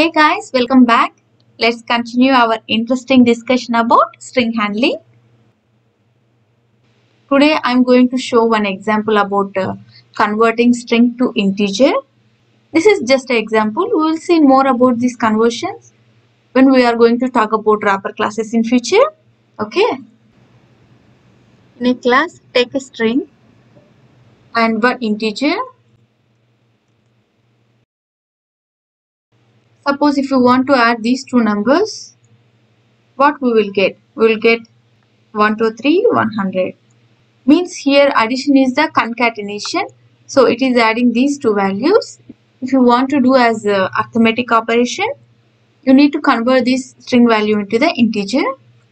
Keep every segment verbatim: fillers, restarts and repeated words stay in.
Hey guys, welcome back. Let's continue our interesting discussion about string handling. Today I'm going to show one example about uh, converting string to integer. This is just an example. We will see more about these conversions when we are going to talk about wrapper classes in future. Okay. In a class, take a string and one integer. Suppose if you want to add these two numbers, what we will get? We will get one two three, one hundred. Means here addition is the concatenation, so it is adding these two values. If you want to do as a arithmetic operation, you need to convert this string value into the integer.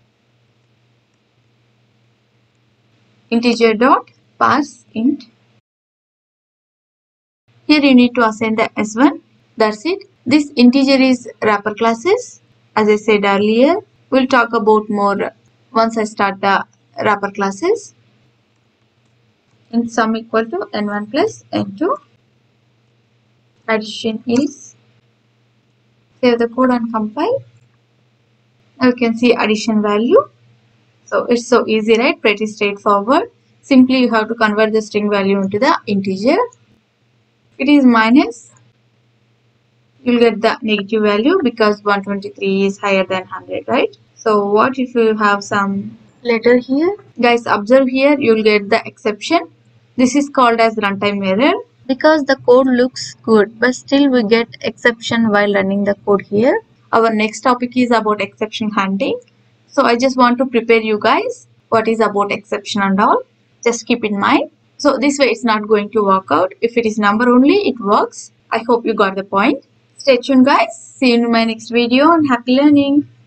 Integer dot parse int. Here you need to assign the S one. That's it. This integer is wrapper classes. As I said earlier, we'll talk about more once I start the wrapper classes. In sum equal to n one plus n two. Addition is, save the code and compile. Now you can see addition value. So it's so easy, right? Pretty straightforward. Simply you have to convert the string value into the integer. It is minus, you'll get the negative value because one twenty-three is higher than one hundred, right? So what if you have some letter here? Guys, observe here, you'll get the exception. This is called as runtime error because the code looks good, but still we get exception while running the code here. Our next topic is about exception handling. So I just want to prepare you guys what is about exception and all. Just keep in mind. So this way it's not going to work out. If it is number only, it works. I hope you got the point. Stay tuned guys. See you in my next video and happy learning.